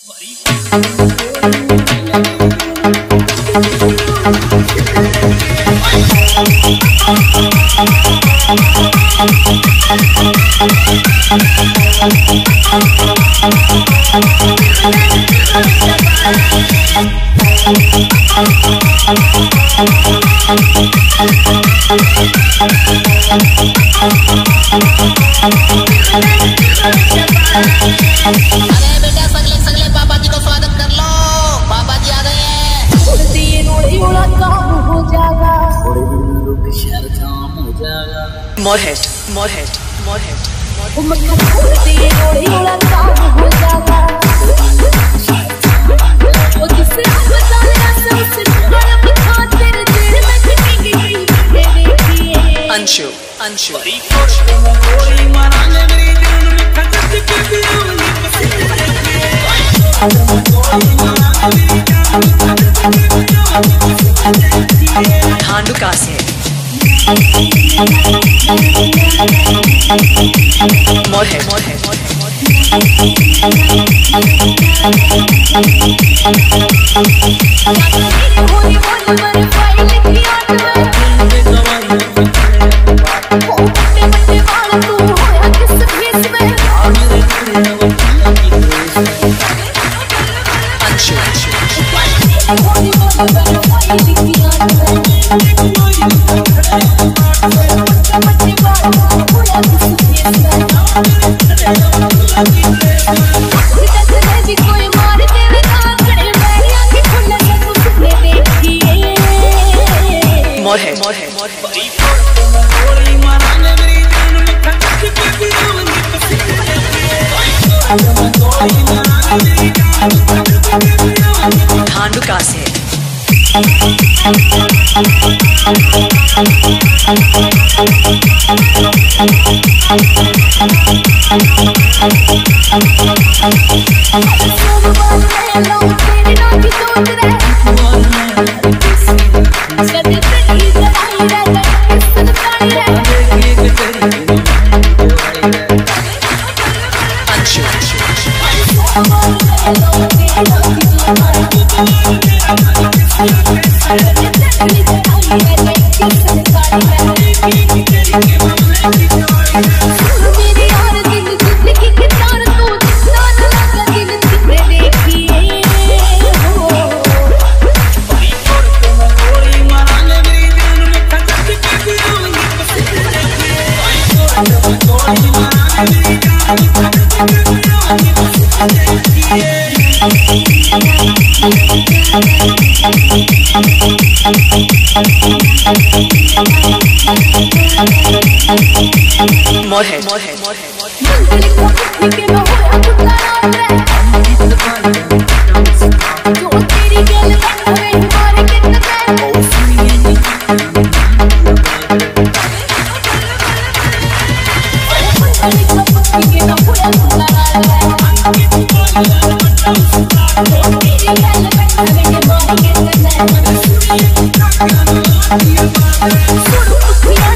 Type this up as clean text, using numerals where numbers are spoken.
बेटा सगले सगले बाबा जी को स्वागत कर लो। बाबा जी आ गए हैं। काम हो जाएगा, शहर जाम हो जाएगा। मोरहेट मोरहेट मोरहेट काम हो जाएगा। वो जिसे हम बता रहे अंशु अंशु धांडुका से मोरहेट मोरहेट मोरहेट मोरहेट धांडुका से मोरहेट मोरहेट जाएगा।